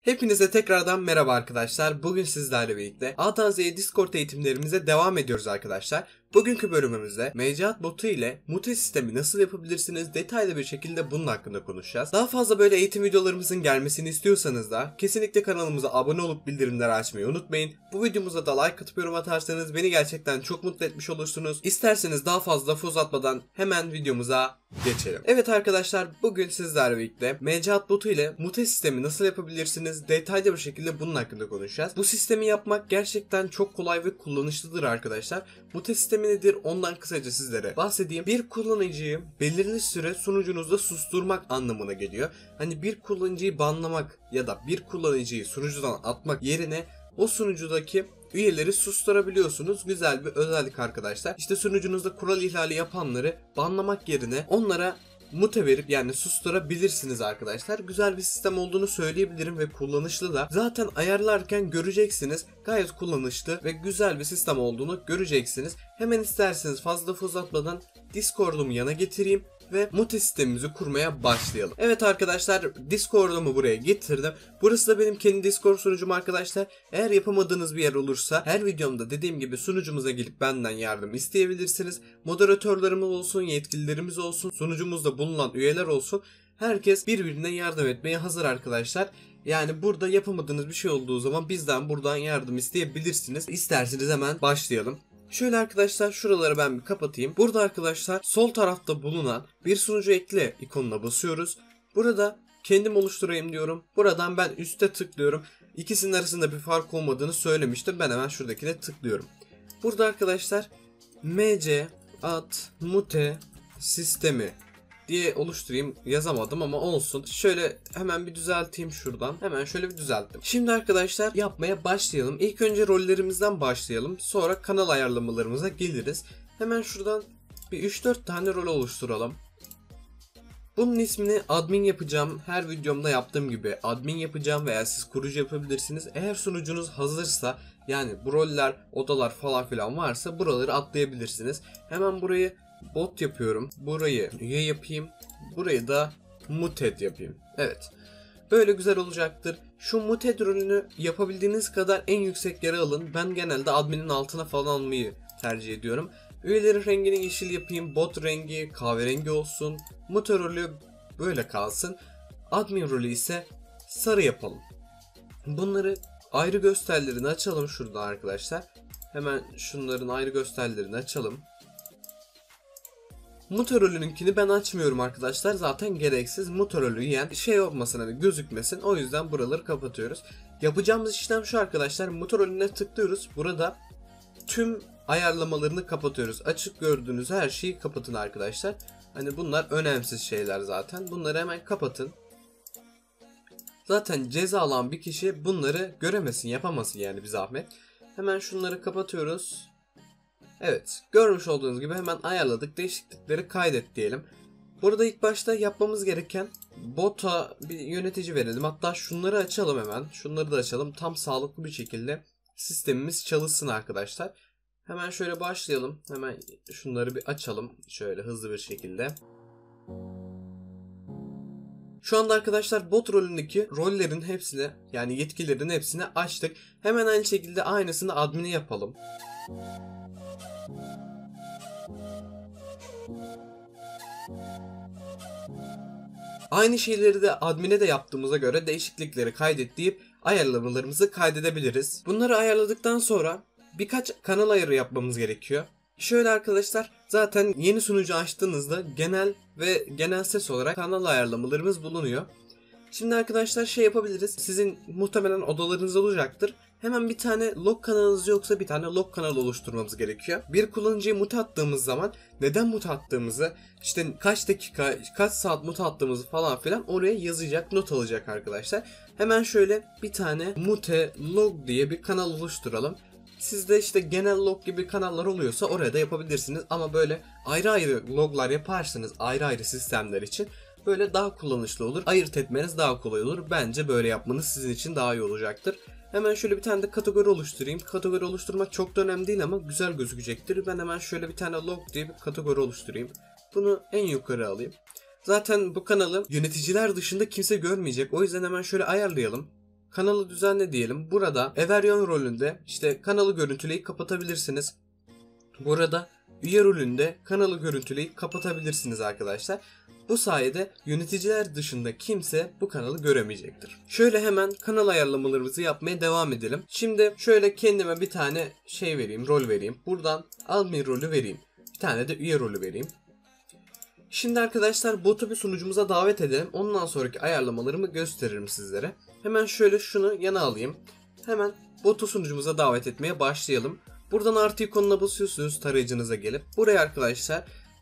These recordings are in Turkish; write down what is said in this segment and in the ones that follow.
Hepinize tekrardan merhaba arkadaşlar. Bugün sizlerle birlikte A'dan Z'ye Discord eğitimlerimize devam ediyoruz arkadaşlar. Bugünkü bölümümüzde mevcut botu ile mute sistemi nasıl yapabilirsiniz detaylı bir şekilde bunun hakkında konuşacağız. Daha fazla böyle eğitim videolarımızın gelmesini istiyorsanız da kesinlikle kanalımıza abone olup bildirimleri açmayı unutmayın. Bu videomuza da like atıp yorum atarsanız beni gerçekten çok mutlu etmiş olursunuz. İsterseniz daha fazla laf uzatmadan hemen videomuza geçelim. Evet arkadaşlar, bugün sizlerle birlikte mevcut botu ile mute sistemi nasıl yapabilirsiniz detaylı bir şekilde bunun hakkında konuşacağız. Bu sistemi yapmak gerçekten çok kolay ve kullanışlıdır arkadaşlar. Mute sistemi nedir? Ondan kısaca sizlere bahsedeyim. Bir kullanıcıyı belirli süre sunucunuzda susturmak anlamına geliyor. Hani bir kullanıcıyı banlamak ya da bir kullanıcıyı sunucudan atmak yerine o sunucudaki üyeleri susturabiliyorsunuz. Güzel bir özellik arkadaşlar. İşte sunucunuzda kural ihlali yapanları banlamak yerine onlara mute verip yani susturabilirsiniz arkadaşlar. Güzel bir sistem olduğunu söyleyebilirim ve kullanışlı da. Zaten ayarlarken göreceksiniz. Gayet kullanışlı ve güzel bir sistem olduğunu göreceksiniz. Hemen isterseniz fazla uzatmadan Discord'umu yana getireyim ve mute sistemimizi kurmaya başlayalım. Evet arkadaşlar, Discord'umu buraya getirdim. Burası da benim kendi Discord sunucum arkadaşlar. Eğer yapamadığınız bir yer olursa her videomda dediğim gibi sunucumuza gelip benden yardım isteyebilirsiniz. Moderatörlerimiz olsun, yetkililerimiz olsun, sunucumuzda bulunan üyeler olsun. Herkes birbirine yardım etmeye hazır arkadaşlar. Yani burada yapamadığınız bir şey olduğu zaman bizden buradan yardım isteyebilirsiniz. İsterseniz hemen başlayalım. Şöyle arkadaşlar, şuraları ben bir kapatayım. Burada arkadaşlar sol tarafta bulunan bir sunucu ekle ikonuna basıyoruz. Burada kendim oluşturayım diyorum. Buradan ben üste tıklıyorum. İkisinin arasında bir fark olmadığını söylemiştim. Ben hemen şuradakine tıklıyorum. Burada arkadaşlar mc at mute sistemi diye oluşturayım. Yazamadım ama olsun. Şöyle hemen bir düzelteyim şuradan. Hemen şöyle bir düzelttim. Şimdi arkadaşlar yapmaya başlayalım. İlk önce rollerimizden başlayalım. Sonra kanal ayarlamalarımıza geliriz. Hemen şuradan bir 3-4 tane rol oluşturalım. Bunun ismini admin yapacağım. Her videomda yaptığım gibi admin yapacağım veya siz kurucu yapabilirsiniz. Eğer sunucunuz hazırsa, yani bu roller, odalar falan filan varsa buraları atlayabilirsiniz. Hemen burayı bot yapıyorum. Burayı üye yapayım. Burayı da muted yapayım. Evet. Böyle güzel olacaktır. Şu muted rolünü yapabildiğiniz kadar en yüksek yere alın. Ben genelde adminin altına falan almayı tercih ediyorum. Üyelerin rengini yeşil yapayım. Bot rengi kahverengi olsun. Mute rolü böyle kalsın. Admin rolü ise sarı yapalım. Bunları ayrı gösterlerini açalım şurada arkadaşlar. Hemen şunların ayrı gösterlerini açalım. Mute rolününkini ben açmıyorum arkadaşlar. Zaten gereksiz. Mute rolü yiyen şey olmasın, hani gözükmesin. O yüzden buraları kapatıyoruz. Yapacağımız işlem şu arkadaşlar. Mute rolüne tıklıyoruz. Burada tüm ayarlamalarını kapatıyoruz. Açık gördüğünüz her şeyi kapatın arkadaşlar. Hani bunlar önemsiz şeyler zaten. Bunları hemen kapatın. Zaten ceza alan bir kişi bunları göremesin, yapamasın yani bir zahmet. Hemen şunları kapatıyoruz. Evet, görmüş olduğunuz gibi hemen ayarladık. Değişiklikleri kaydet diyelim. Burada ilk başta yapmamız gereken bota bir yönetici verelim. Hatta şunları açalım hemen. Şunları da açalım. Tam sağlıklı bir şekilde sistemimiz çalışsın arkadaşlar. Hemen şöyle başlayalım. Hemen şunları bir açalım. Şöyle hızlı bir şekilde. Şu anda arkadaşlar bot rolündeki rollerin hepsini, yani yetkilerin hepsini açtık. Hemen aynı şekilde aynısını admin'e yapalım. Aynı şeyleri de admin'e de yaptığımıza göre değişiklikleri kaydet deyip ayarlamalarımızı kaydedebiliriz. Bunları ayarladıktan sonra birkaç kanal ayarı yapmamız gerekiyor. Şöyle arkadaşlar, zaten yeni sunucu açtığınızda genel ve genel ses olarak kanal ayarlamalarımız bulunuyor. Şimdi arkadaşlar şey yapabiliriz. Sizin muhtemelen odalarınız olacaktır. Hemen bir tane log kanalınız yoksa bir tane log kanalı oluşturmamız gerekiyor. Bir kullanıcıyı mute attığımız zaman neden mute attığımızı, işte kaç dakika, kaç saat mute attığımızı falan filan oraya yazacak, not alacak arkadaşlar. Hemen şöyle bir tane mute log diye bir kanal oluşturalım. Sizde işte genel log gibi kanallar oluyorsa oraya da yapabilirsiniz. Ama böyle ayrı ayrı loglar yaparsınız ayrı ayrı sistemler için. Böyle daha kullanışlı olur. Ayırt etmeniz daha kolay olur. Bence böyle yapmanız sizin için daha iyi olacaktır. Hemen şöyle bir tane de kategori oluşturayım. Kategori oluşturmak çok da önemli değil ama güzel gözükecektir. Ben hemen şöyle bir tane log diye bir kategori oluşturayım. Bunu en yukarı alayım. Zaten bu kanalı yöneticiler dışında kimse görmeyecek. O yüzden hemen şöyle ayarlayalım. kanalı düzenle diyelim. Burada Everyon rolünde işte kanalı görüntüleyip kapatabilirsiniz. Burada üye rolünde kanalı görüntüleyip kapatabilirsiniz arkadaşlar. Bu sayede yöneticiler dışında kimse bu kanalı göremeyecektir. Şöyle hemen kanal ayarlamalarımızı yapmaya devam edelim. Şimdi şöyle kendime bir tane şey vereyim, rol vereyim. Buradan admin rolü vereyim. Bir tane de üye rolü vereyim. Şimdi arkadaşlar botu bir sunucumuza davet edelim. Ondan sonraki ayarlamalarımı gösteririm sizlere. Hemen şöyle şunu yana alayım. Hemen botu sunucumuza davet etmeye başlayalım. Buradan artı ikonuna basıyorsunuz tarayıcınıza gelip. Buraya arkadaşlar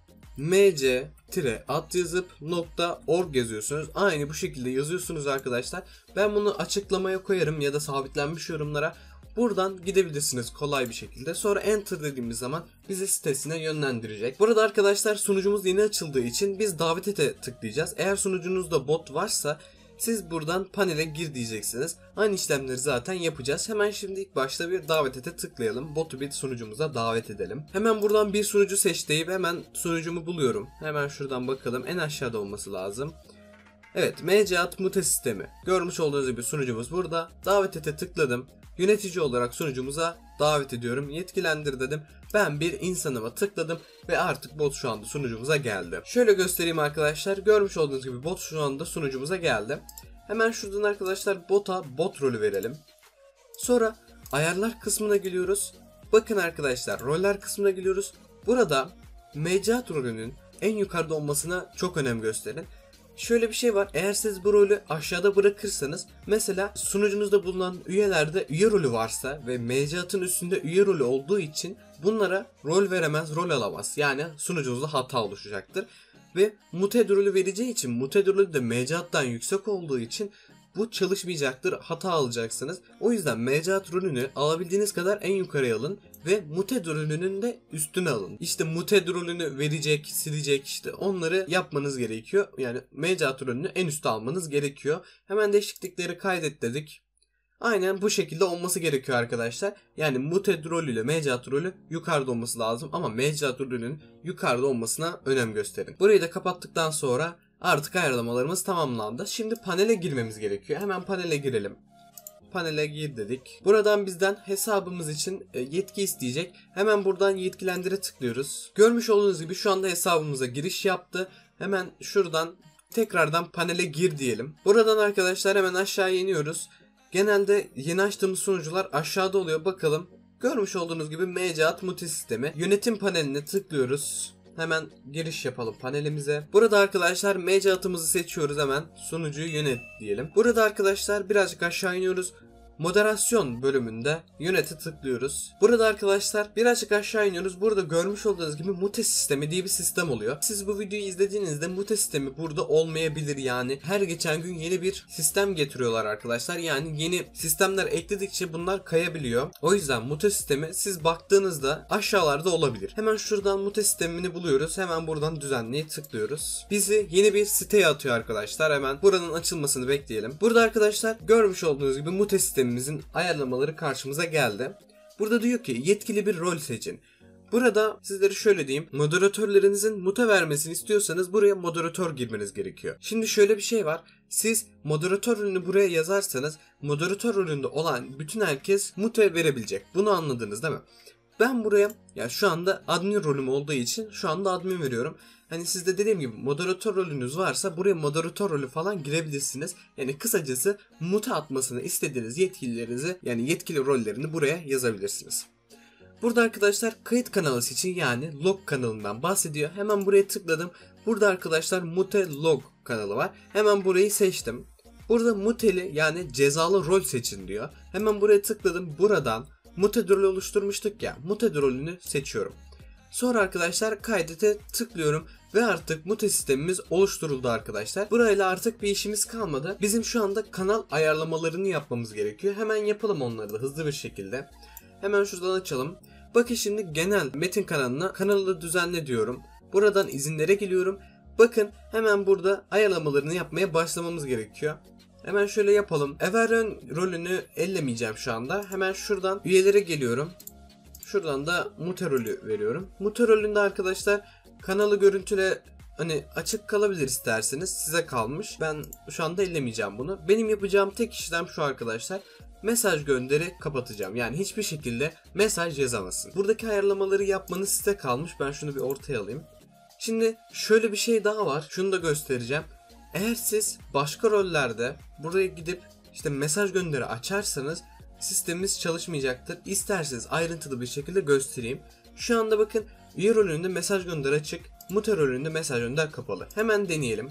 mc-at yazıp .org yazıyorsunuz. Aynı bu şekilde yazıyorsunuz arkadaşlar. Ben bunu açıklamaya koyarım ya da sabitlenmiş yorumlara. Buradan gidebilirsiniz kolay bir şekilde. Sonra enter dediğimiz zaman bizi sitesine yönlendirecek. Burada arkadaşlar sunucumuz yeni açıldığı için biz davet ete tıklayacağız. Eğer sunucunuzda bot varsa siz buradan panele gir diyeceksiniz. Aynı işlemleri zaten yapacağız. Hemen şimdi ilk başta bir davet ete tıklayalım. Botu bir sunucumuza davet edelim. Hemen buradan bir sunucu seç deyip hemen sunucumu buluyorum. Hemen şuradan bakalım. En aşağıda olması lazım. Evet, mc-at mute sistemi. Görmüş olduğunuz gibi sunucumuz burada. Davet ete tıkladım. Yönetici olarak sunucumuza davet ediyorum. Yetkilendir dedim. Ben bir insanıma tıkladım ve artık bot şu anda sunucumuza geldi. Şöyle göstereyim arkadaşlar. Görmüş olduğunuz gibi bot şu anda sunucumuza geldi. Hemen şuradan arkadaşlar bota bot rolü verelim. Sonra ayarlar kısmına geliyoruz. Bakın arkadaşlar roller kısmına geliyoruz. Burada mc-at rolünün en yukarıda olmasına çok önem gösterin. Şöyle bir şey var. Eğer siz bu rolü aşağıda bırakırsanız mesela sunucunuzda bulunan üyelerde üye rolü varsa ve mc-at'ın üstünde üye rolü olduğu için bunlara rol veremez, rol alamaz. Yani sunucunuzda hata oluşacaktır. Ve mute rolü vereceği için mute rolü de mc-at'tan yüksek olduğu için bu çalışmayacaktır. Hata alacaksınız. O yüzden mc-at rolünü alabildiğiniz kadar en yukarıya alın ve mute rolünün de üstüne alın. İşte mute rolünü verecek, silecek işte onları yapmanız gerekiyor. Yani mc-at rolünü en üste almanız gerekiyor. Hemen değişiklikleri kaydet dedik. Aynen bu şekilde olması gerekiyor arkadaşlar. Yani mute rolü ile mc-at rolü yukarıda olması lazım ama mc-at rolünün yukarıda olmasına önem gösterin. Burayı da kapattıktan sonra artık ayarlamalarımız tamamlandı. Şimdi panele girmemiz gerekiyor. Hemen panele girelim. Panele gir dedik. Buradan bizden hesabımız için yetki isteyecek. Hemen buradan yetkilendire tıklıyoruz. Görmüş olduğunuz gibi şu anda hesabımıza giriş yaptı. Hemen şuradan tekrardan panele gir diyelim. Buradan arkadaşlar hemen aşağı iniyoruz. Genelde yeni açtığımız sunucular aşağıda oluyor. Bakalım. Görmüş olduğunuz gibi mc-at mute sistemi. Yönetim paneline tıklıyoruz. Hemen giriş yapalım panelimize. Burada arkadaşlar mc-at'ımızı seçiyoruz hemen. Sunucuyu yönet diyelim. Burada arkadaşlar birazcık aşağı iniyoruz. Moderasyon bölümünde yönete tıklıyoruz. Burada arkadaşlar birazcık aşağı iniyoruz. Burada görmüş olduğunuz gibi mute sistemi diye bir sistem oluyor. Siz bu videoyu izlediğinizde mute sistemi burada olmayabilir yani. Her geçen gün yeni bir sistem getiriyorlar arkadaşlar. Yani yeni sistemler ekledikçe bunlar kayabiliyor. O yüzden mute sistemi siz baktığınızda aşağılarda olabilir. Hemen şuradan mute sistemini buluyoruz. Hemen buradan düzenleye tıklıyoruz. Bizi yeni bir siteye atıyor arkadaşlar. Hemen buranın açılmasını bekleyelim. Burada arkadaşlar görmüş olduğunuz gibi mute sistemimizin ayarlamaları karşımıza geldi. Burada diyor ki yetkili bir rol seçin. Burada sizlere şöyle diyeyim. Moderatörlerinizin mute vermesini istiyorsanız buraya moderatör girmeniz gerekiyor. Şimdi şöyle bir şey var. Siz moderatör rolünü buraya yazarsanız moderatör rolünde olan bütün herkes mute verebilecek. Bunu anladınız değil mi? Ben buraya ya şu anda admin rolüm olduğu için şu anda admin veriyorum. Hani sizde dediğim gibi moderatör rolünüz varsa buraya moderatör rolü falan girebilirsiniz. Yani kısacası mute atmasını istediğiniz yetkililerinizi yani yetkili rollerini buraya yazabilirsiniz. Burada arkadaşlar kayıt kanalı için yani log kanalından bahsediyor. Hemen buraya tıkladım. Burada arkadaşlar mute log kanalı var. Hemen burayı seçtim. Burada muteli yani cezalı rol seçin diyor. Hemen buraya tıkladım. Buradan mute rolü oluşturmuştuk ya. Mute rolünü seçiyorum. Sonra arkadaşlar kaydete tıklıyorum ve artık mute sistemimiz oluşturuldu arkadaşlar. Burayla artık bir işimiz kalmadı. Bizim şu anda kanal ayarlamalarını yapmamız gerekiyor. Hemen yapalım onları da hızlı bir şekilde. Hemen şuradan açalım. Bakın şimdi genel metin kanalına kanalı düzenle diyorum. Buradan izinlere geliyorum. Bakın hemen burada ayarlamalarını yapmaya başlamamız gerekiyor. Hemen şöyle yapalım. Everyon rolünü ellemeyeceğim şu anda. Hemen şuradan üyelere geliyorum. Şuradan da mute rolü veriyorum. Mute rolünde arkadaşlar kanalı görüntüle hani açık kalabilir isterseniz, size kalmış. Ben şu anda ellemeyeceğim bunu. Benim yapacağım tek işlem şu arkadaşlar. Mesaj gönderi kapatacağım. Yani hiçbir şekilde mesaj yazamazsın. Buradaki ayarlamaları yapmanız size kalmış. Ben şunu bir ortaya alayım. Şimdi şöyle bir şey daha var. Şunu da göstereceğim. Eğer siz başka rollerde buraya gidip işte mesaj gönderi açarsanız sistemimiz çalışmayacaktır. İsterseniz ayrıntılı bir şekilde göstereyim. Şu anda bakın, üye rolünde mesaj gönder açık, mute rolünde mesaj gönder kapalı. Hemen deneyelim.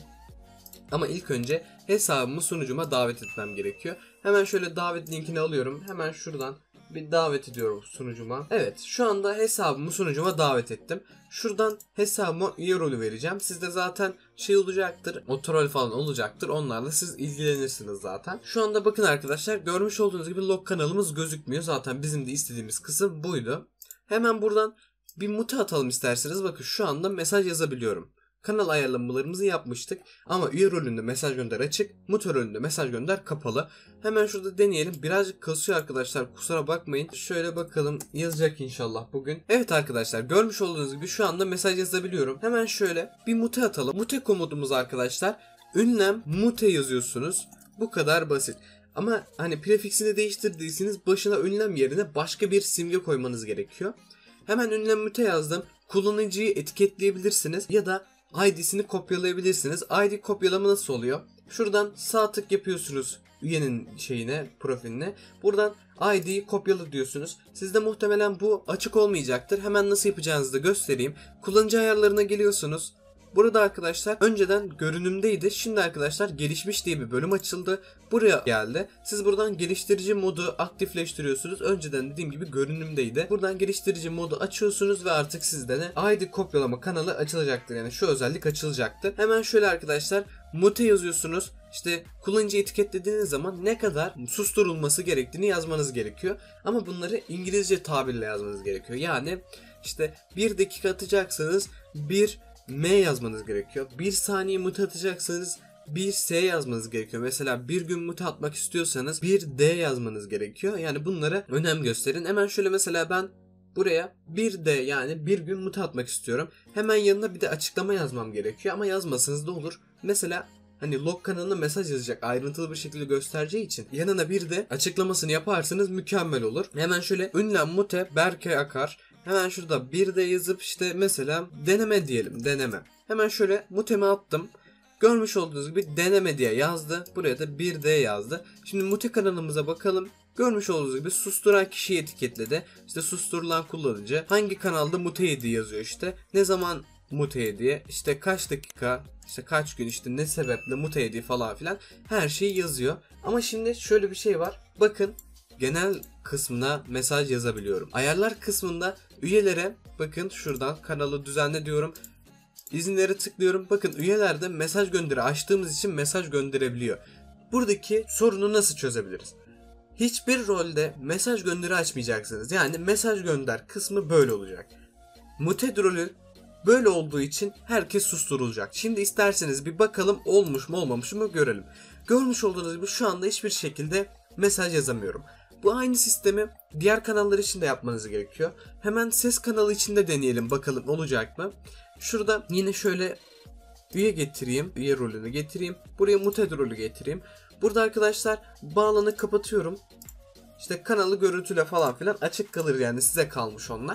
Ama ilk önce hesabımı sunucuma davet etmem gerekiyor. Hemen şöyle davet linkini alıyorum. Hemen şuradan bir davet ediyorum sunucuma. Evet, şu anda hesabımı sunucuma davet ettim. Şuradan hesabıma üye rolü vereceğim. Sizde zaten şey olacaktır, otorol falan olacaktır. Onlarla siz ilgilenirsiniz zaten. Şu anda bakın arkadaşlar, görmüş olduğunuz gibi log kanalımız gözükmüyor. Zaten bizim de istediğimiz kısım buydu. Hemen buradan bir mute atalım isterseniz. Bakın şu anda mesaj yazabiliyorum. Kanal ayarlamalarımızı yapmıştık. Ama üye rolünde mesaj gönder açık, mute rolünde mesaj gönder kapalı. Hemen şurada deneyelim. Birazcık kasıyor arkadaşlar, kusura bakmayın. Şöyle bakalım, yazacak inşallah bugün. Evet arkadaşlar, görmüş olduğunuz gibi şu anda mesaj yazabiliyorum. Hemen şöyle bir mute atalım. Mute komutumuz arkadaşlar, ünlem mute yazıyorsunuz. Bu kadar basit. Ama hani prefiksini değiştirdiyseniz başına ünlem yerine başka bir simge koymanız gerekiyor. Hemen ünlem mute yazdım. Kullanıcıyı etiketleyebilirsiniz ya da ID'sini kopyalayabilirsiniz. ID kopyalama nasıl oluyor? Şuradan sağ tık yapıyorsunuz üyenin profiline. Buradan ID'yi kopyala diyorsunuz. Sizde muhtemelen bu açık olmayacaktır. Hemen nasıl yapacağınızı da göstereyim. Kullanıcı ayarlarına geliyorsunuz. Burada arkadaşlar önceden görünümdeydi. Şimdi arkadaşlar gelişmiş diye bir bölüm açıldı. Buraya geldi. Siz buradan geliştirici modu aktifleştiriyorsunuz. Önceden dediğim gibi görünümdeydi. Buradan geliştirici modu açıyorsunuz ve artık sizde de ID kopyalama kanalı açılacaktır. Yani şu özellik açılacaktır. Hemen şöyle arkadaşlar mute yazıyorsunuz. İşte kullanıcı etiketlediğiniz zaman ne kadar susturulması gerektiğini yazmanız gerekiyor. Ama bunları İngilizce tabirle yazmanız gerekiyor. Yani işte 1 dakika atacaksanız 1 M yazmanız gerekiyor. 1 saniye mute atacaksanız 1 S yazmanız gerekiyor. Mesela bir gün mute atmak istiyorsanız 1 D yazmanız gerekiyor. Yani bunlara önem gösterin. Hemen şöyle mesela ben buraya 1 D, yani bir gün mute atmak istiyorum. Hemen yanına bir de açıklama yazmam gerekiyor ama yazmasanız da olur. Mesela hani log kanalına mesaj yazacak, ayrıntılı bir şekilde göstereceği için yanına bir de açıklamasını yaparsanız mükemmel olur. Hemen şöyle ünlem mute Berke Akar. Hemen şurada bir de yazıp işte mesela deneme diyelim, deneme. Hemen şöyle mutemi attım. Görmüş olduğunuz gibi deneme diye yazdı. Buraya da bir D yazdı. Şimdi mute kanalımıza bakalım. Görmüş olduğunuz gibi susturan kişiyi etiketledi. İşte susturulan kullanıcı hangi kanalda mute yedi yazıyor işte. Ne zaman mute yedi, işte kaç dakika, işte kaç gün, işte ne sebeple mute yedi falan filan. Her şeyi yazıyor. Ama şimdi şöyle bir şey var. Bakın, genel kısmına mesaj yazabiliyorum. Ayarlar kısmında üyelere bakın, şuradan kanalı düzenle diyorum. İzinlere tıklıyorum. Bakın üyelerde mesaj gönderi açtığımız için mesaj gönderebiliyor. Buradaki sorunu nasıl çözebiliriz? Hiçbir rolde mesaj gönderi açmayacaksınız. Yani mesaj gönder kısmı böyle olacak. Muted rolü böyle olduğu için herkes susturulacak. Şimdi isterseniz bir bakalım olmuş mu olmamış mı görelim. Görmüş olduğunuz gibi şu anda hiçbir şekilde mesaj yazamıyorum. Bu aynı sistemi diğer kanallar için de yapmanız gerekiyor. Hemen ses kanalı için de deneyelim bakalım olacak mı? Şurada yine şöyle üye getireyim. Üye rolünü getireyim. Buraya muted rolü getireyim. Burada arkadaşlar bağlanı kapatıyorum. İşte kanalı görüntüle falan filan açık kalır, yani size kalmış onlar.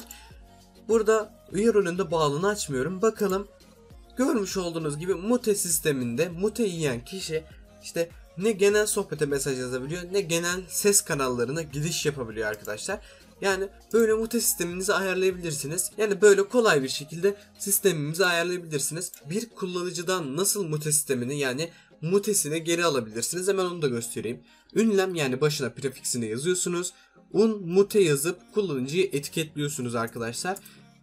Burada üye rolünde bağlanı açmıyorum. Bakalım, görmüş olduğunuz gibi mute sisteminde mute yiyen kişi işte ne genel sohbete mesaj yazabiliyor ne genel ses kanallarına giriş yapabiliyor arkadaşlar. Yani böyle mute sisteminizi ayarlayabilirsiniz. Yani böyle kolay bir şekilde sistemimizi ayarlayabilirsiniz. Bir kullanıcıdan nasıl mute sistemini, yani mutesini geri alabilirsiniz. Hemen onu da göstereyim. Ünlem, yani başına prefiksini yazıyorsunuz. Mute yazıp kullanıcıyı etiketliyorsunuz arkadaşlar.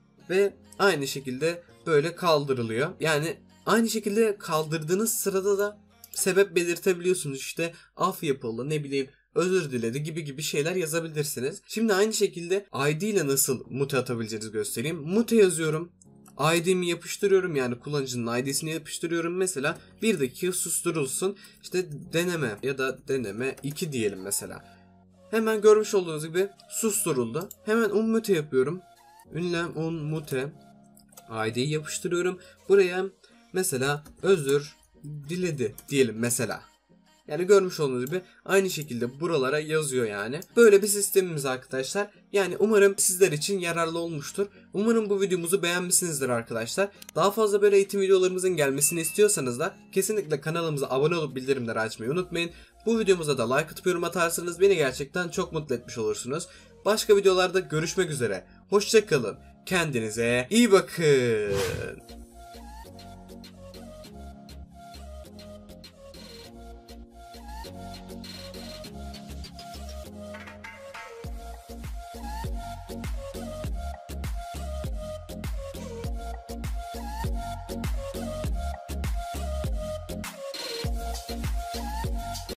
Ve aynı şekilde böyle kaldırılıyor. Yani aynı şekilde kaldırdığınız sırada da sebep belirtebiliyorsunuz. İşte af yapıldı, ne bileyim özür diledi gibi şeyler yazabilirsiniz. Şimdi aynı şekilde ID ile nasıl mute atabileceğinizi göstereyim. Mute yazıyorum. ID'mi yapıştırıyorum, yani kullanıcının ID'sini yapıştırıyorum. Mesela 1 dakika susturulsun. İşte deneme ya da deneme 2 diyelim mesela. Hemen görmüş olduğunuz gibi susturuldu. Hemen unmute yapıyorum. Ünlem unmute. ID'yi yapıştırıyorum. Buraya mesela özür diledi diyelim mesela. Yani görmüş olduğunuz gibi aynı şekilde buralara yazıyor yani. Böyle bir sistemimiz arkadaşlar. Yani umarım sizler için yararlı olmuştur. Umarım bu videomuzu beğenmişsinizdir arkadaşlar. Daha fazla böyle eğitim videolarımızın gelmesini istiyorsanız da kesinlikle kanalımıza abone olup bildirimleri açmayı unutmayın. Bu videomuza da like atıp yorum atarsanız beni gerçekten çok mutlu etmiş olursunuz. Başka videolarda görüşmek üzere. Hoşça kalın. Kendinize iyi bakın.